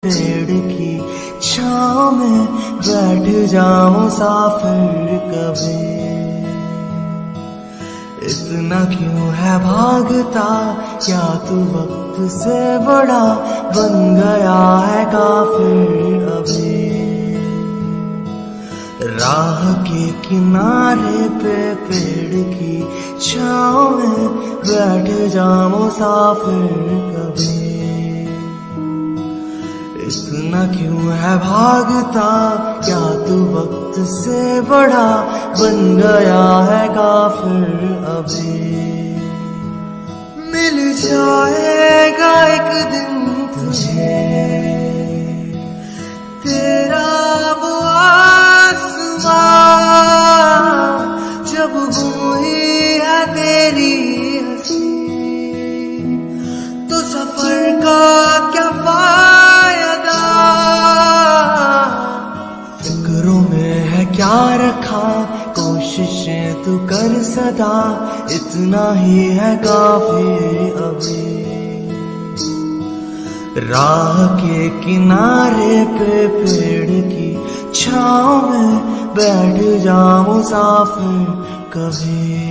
पेड़ की छाँव में बैठ जाऊं मुसाफिर कभी। इतना क्यों है भागता, क्या तू वक्त से बड़ा बन गया है काफिर अभी। राह के किनारे पे पेड़ की छाँव में बैठ जाऊं मुसाफिर कभी। इतना क्यों है भागता, क्या तू वक्त से बड़ा बन गया है काफिर अभी। मिल जाएगा एक दिन तुझे तेरा वो आसमां, जब हुई है तेरी हंसी तो सफर का क्या फायदा। फिक्रों में है क्या रखा, कोशिशें तू कर सदा, इतना ही है काफी अभी। राह के किनारे पे पेड़ की छाँव में बैठ जाऊं मुसाफिर कभी।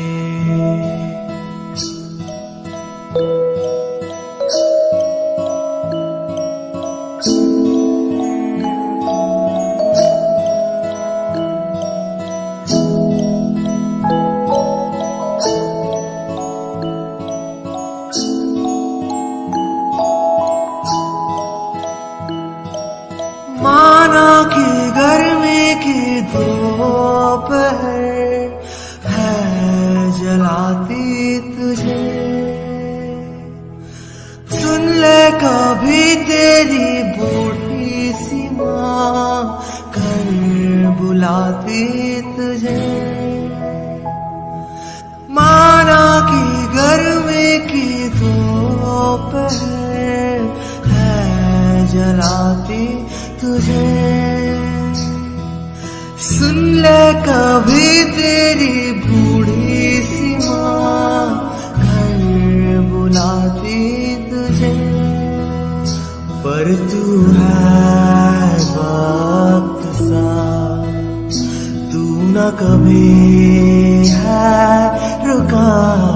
माना कि गर्मी की दोपहर है जलाती तुझे, सुन ले कभी तेरी बूढ़ी सी माँ घर बुलाती तुझे। माना कि गर्मी की दोपहर है जलाती तुझे, सुन ले कभी तेरी बूढ़ी सी माँ घर बुलाती तुझे। पर तू है वक्त सा, तू न कभी है रुका,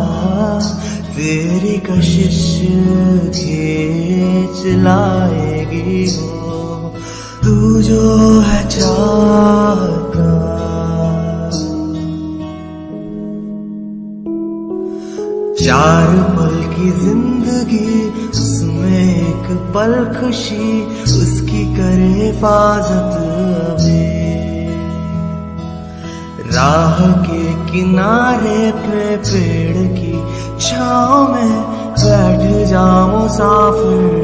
तेरी कशिश खींच लाएगी वो तू जो है चाहता। चार पल की जिंदगी, उसमें एक पल खुशी, उसकी करे हिफाजत अभी। राह के किनारे पे पेड़ की छाँव में बैठ जाऊं मुसाफिर